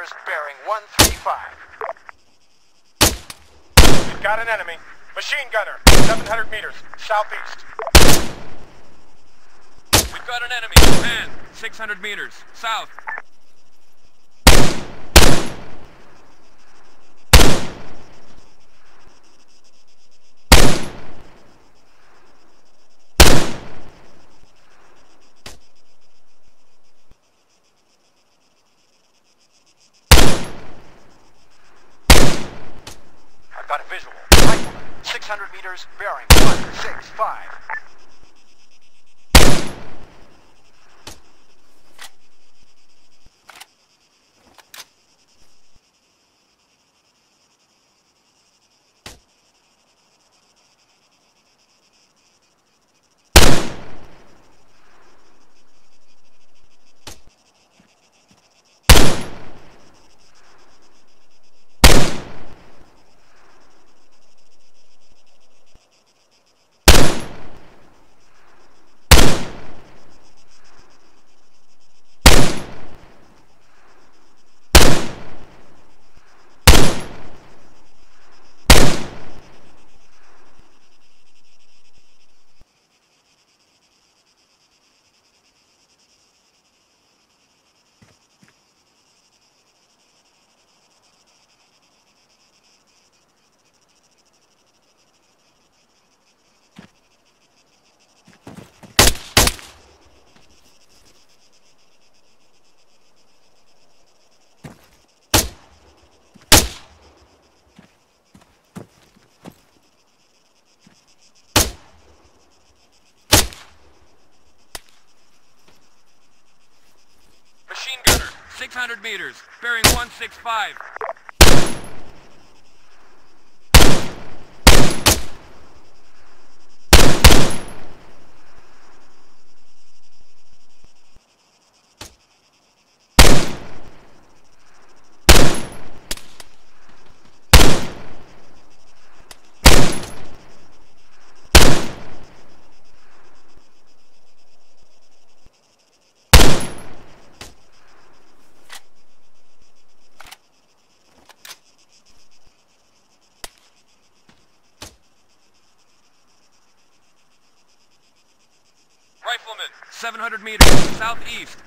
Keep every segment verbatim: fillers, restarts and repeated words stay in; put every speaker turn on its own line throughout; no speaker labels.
meters, bearing one three five.
We've got an enemy. Machine gunner, seven hundred meters, southeast.
We've got an enemy. Man, six hundred meters, south.
I've got a visual. Rifleman, six hundred meters, bearing one six five.
Machine gunner, six hundred meters, bearing one six five. Rifleman, seven hundred meters, southeast.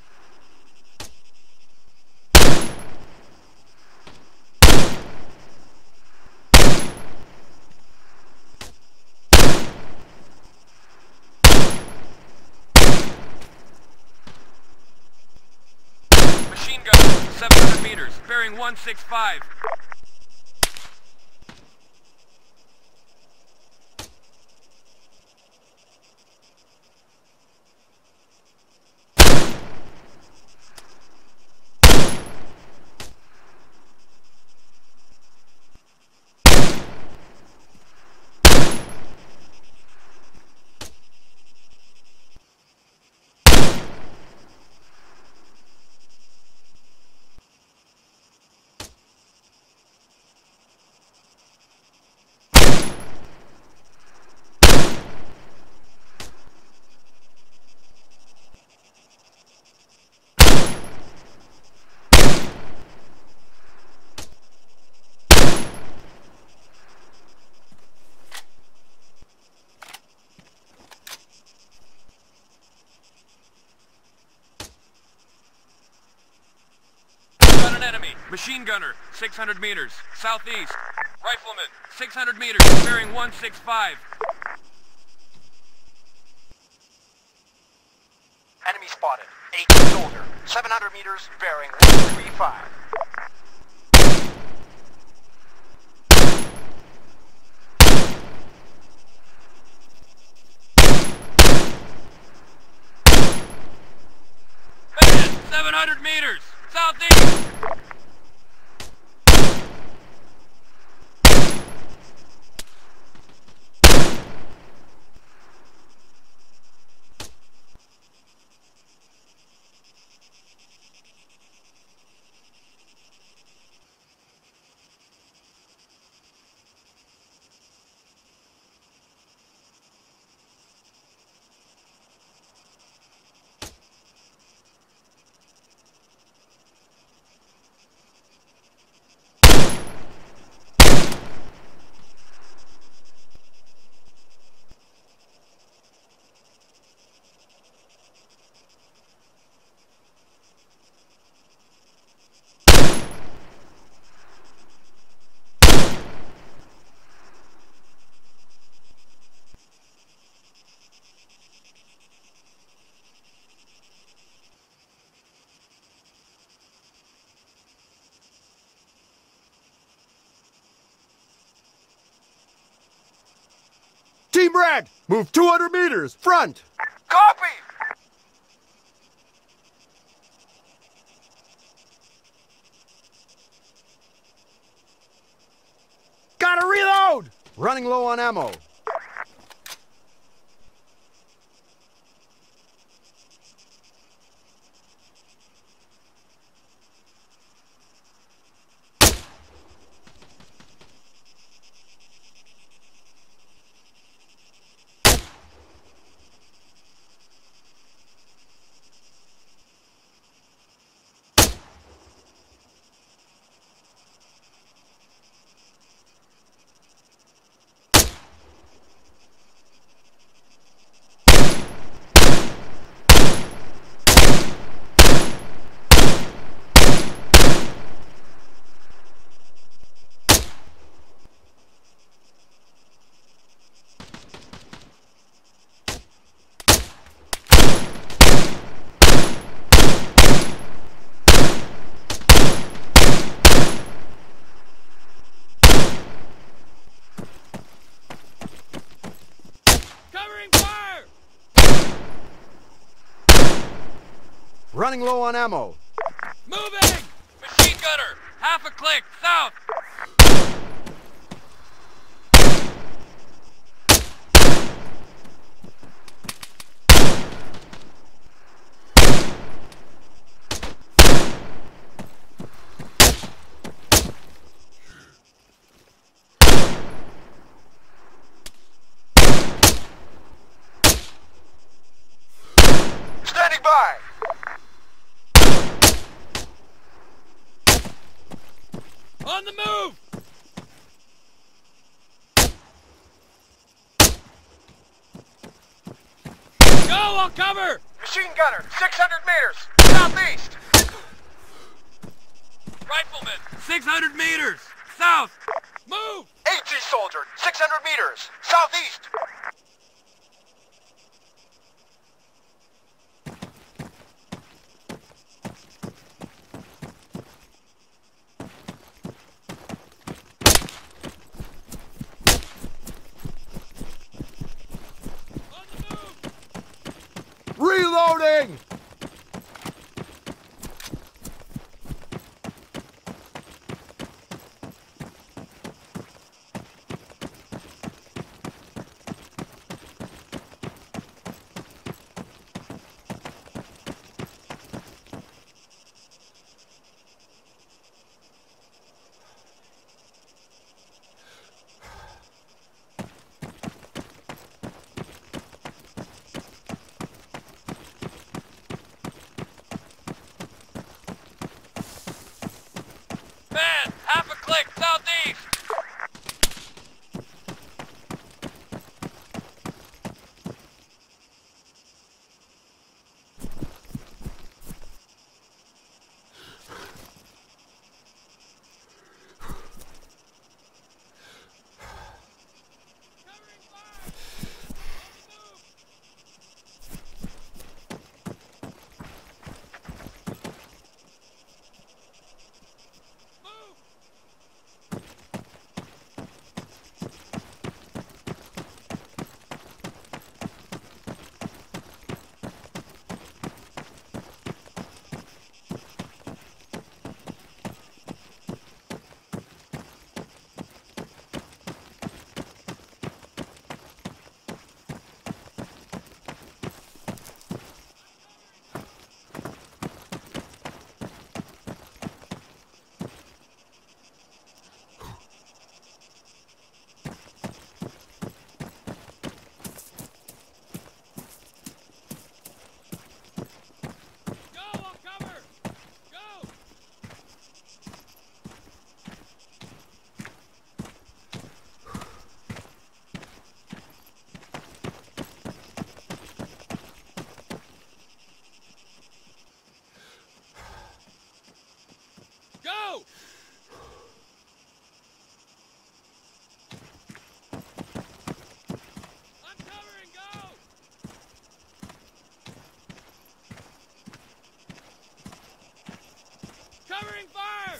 Machine gunner, seven hundred meters, bearing one six five. Got an enemy. Machine gunner, six hundred meters, southeast. Rifleman, six hundred meters, bearing one six five.
Enemy spotted. eighteen soldier, seven hundred meters, bearing one three five.
Man, seven hundred meters, southeast.
Team Red, move two hundred meters, front!
Copy!
Gotta reload! Running low on ammo. Running low on ammo.
Moving! Machine gunner! Half a click, south!
Standing by!
On the move! Go, I'll cover!
Machine gunner, six hundred meters, southeast!
Rifleman, six hundred meters, south! Move!
AT soldier, six hundred meters, southeast!
Reloading!
Man, half a click, southeast! Go! I'm covering, go! Covering fire!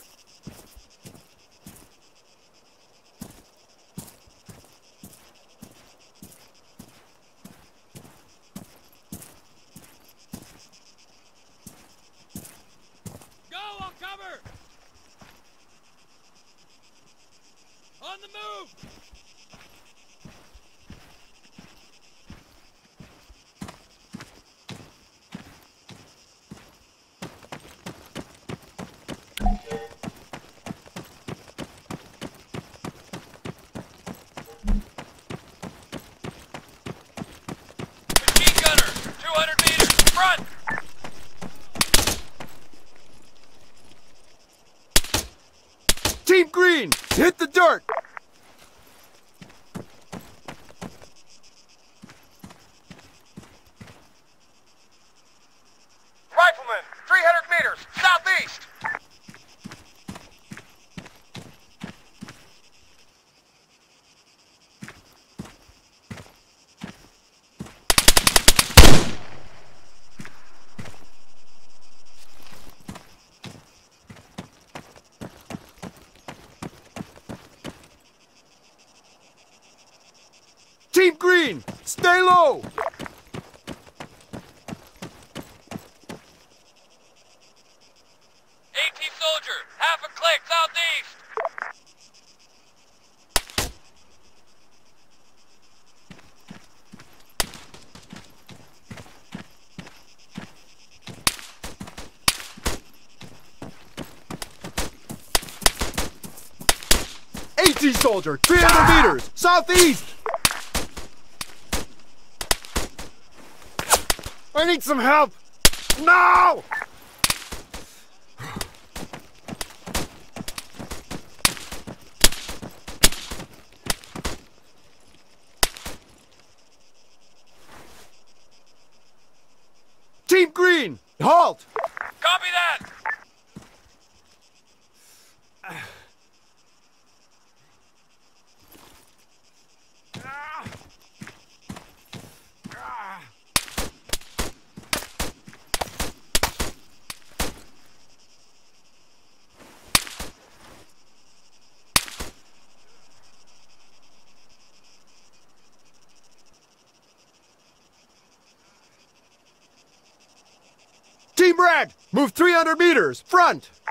the move! Machine gunner, two hundred meters, front!
Team Green, hit the dirt!
Rifleman, three hundred meters, southeast.
Team Green, stay low!
AT soldier, half a click, southeast!
AT soldier, three hundred meters, southeast! I need some help! No! Team Green, halt!
Copy that!
Team Red, move three hundred meters, front!